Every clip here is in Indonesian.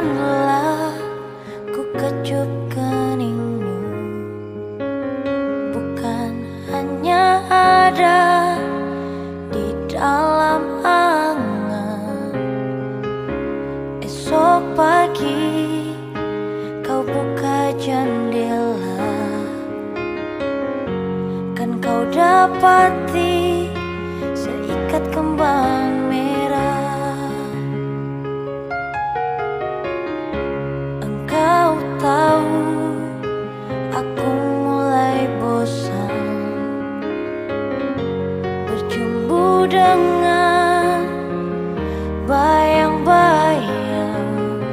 Izinkanlah ku kecup keningmu, bukan hanya ada di dalam angan. Esok pagi kau buka jendela, kan kau dapati seikat kembang merah. Engkau tahu aku mulai bosan berjumpa dengan bayang-bayang.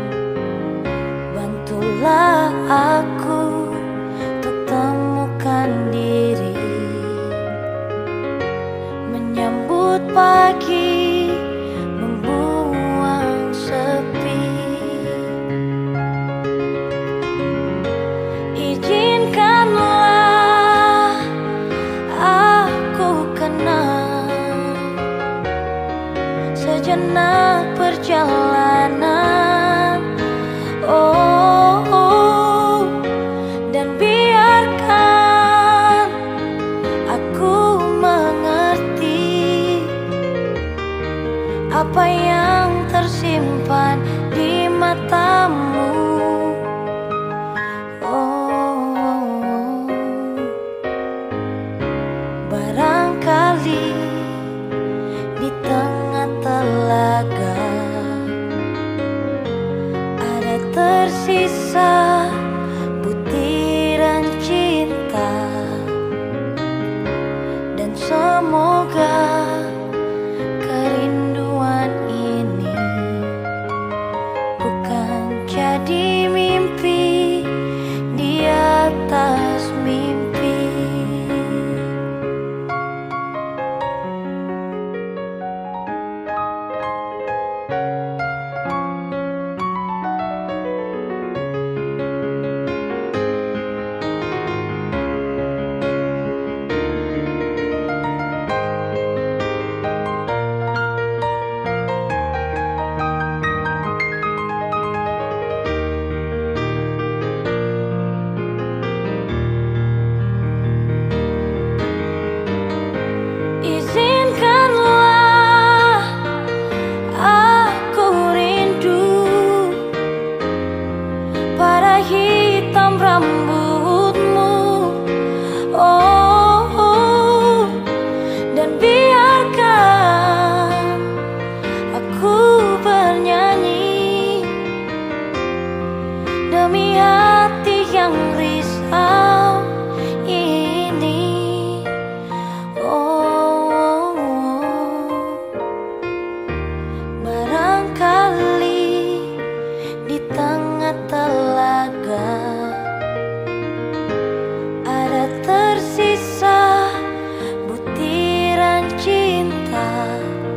Bantulah aku untuk temukan diri, menyambut pagi, membuang sepi. Izinkanlah aku kenal sejenak perjalanan, oh, dan biarkan aku mengerti apa yang tersimpan di matamu. Oh, barangkali di tengah telaga ada tersisa butiran cinta, dan semoga kerinduan ini bukan jadi mimpi di atas mimpi. Izinkanlah aku rindu pada hitam rambutmu, oh, dan biarkan aku bernyanyi demi hati yang risau ini. Oh, barangkali di tengah telaga ada tersisa butiran cinta,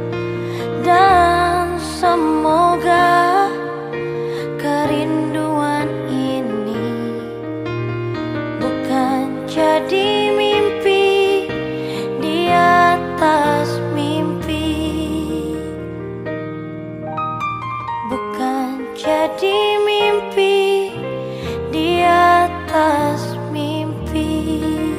dan semoga kerinduan ini bukan jadi mimpi di atas mimpi, bukan jadi mimpi di atas mimpi.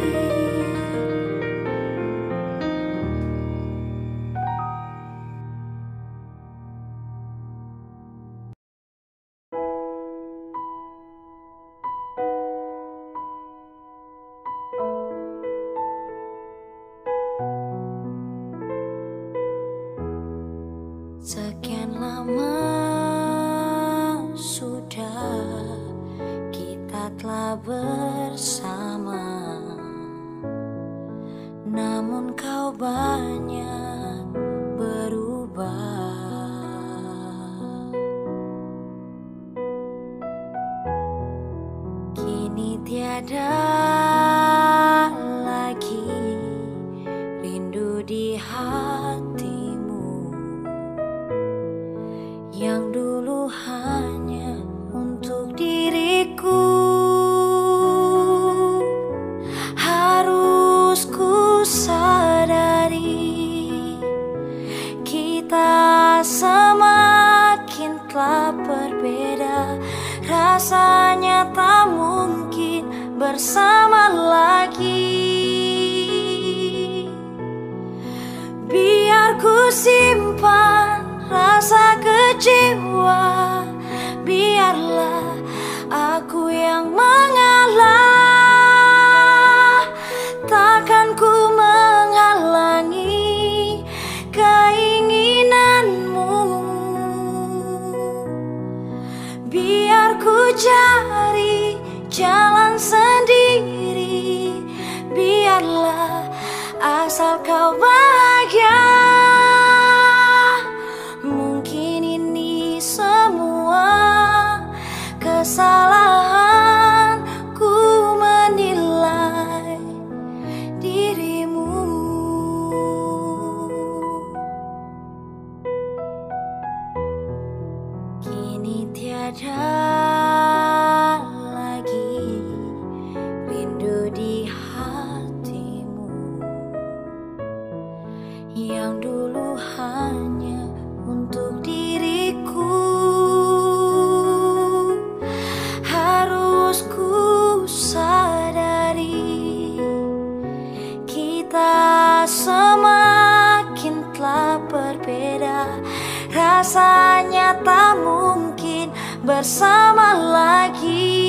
Sekian lama sudah kita telah bersama, namun kau banyak berubah. Kini tiada lagi rindu di hatimu yang dulu hanya untuk diriku. Harus ku sadari kita semakin telah berbeda. Biar ku simpan rasa kecewa, biarlah aku yang mengalah. Takkan ku menghalangi keinginanmu. Biar ku cari jalan sendiri, biarlah asal kau bahagia. Mungkin ini semua kesalahan ku menilai dirimu. Kini tiada lagi rindu di hatimu, yang dulu hanya untuk diriku. Harus ku sadari, kita semakin telah berbeda. Rasanya tak mungkin bersama lagi.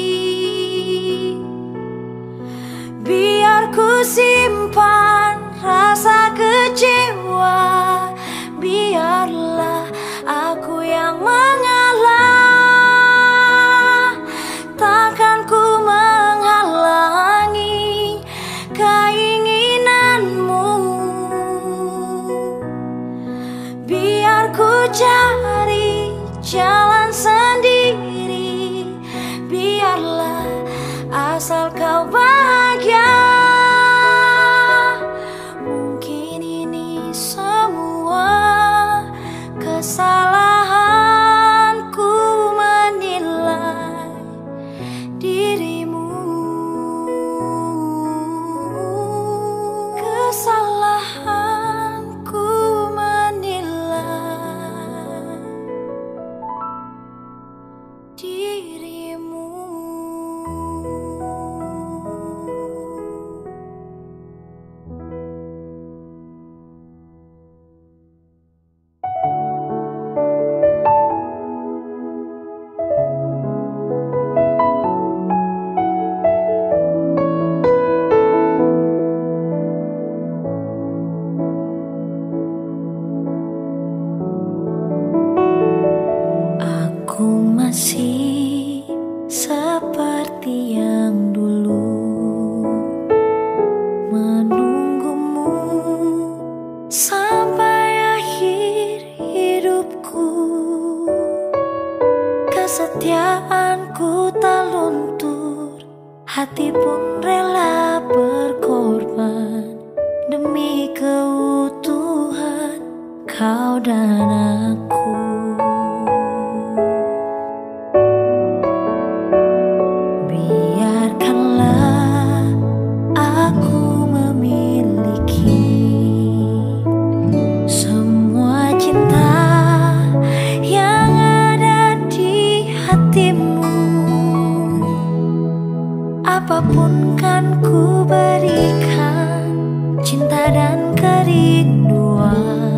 Biar ku simpan rasa kecewa, biarlah aku yang mengalah. Takkan ku menghalangi keinginanmu. Biar ku cari jalan sendiri, biarlah asal kau bahagia. Mungkin ini semua kesalahanku menilai dirimu. Kesalahanku menilai dirimu. Aku masih seperti yang dulu, menunggumu sampai akhir hidupku. Kesetiaanku tak luntur, hati pun rela berkorban demi keutuhan kau dan aku. Biarkanlah aku memiliki semua cinta yang ada di hatimu. Apapun kan ku berikan, cinta dan kerinduan.